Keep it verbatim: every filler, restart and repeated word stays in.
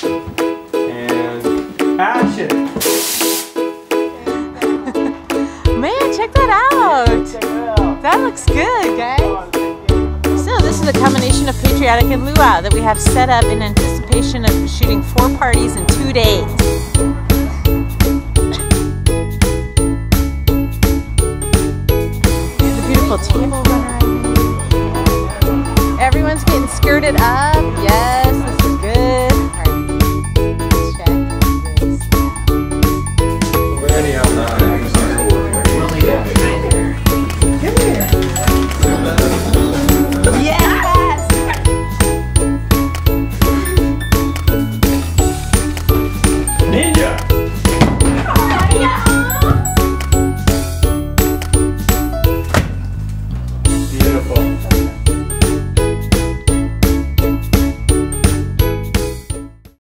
And action! Man, check that out! Check it out. That looks good, guys. So this is a combination of patriotic and luau that we have set up in anticipation of shooting four parties in two days. Here's a beautiful table runner. Everyone's getting skirted up. Yes.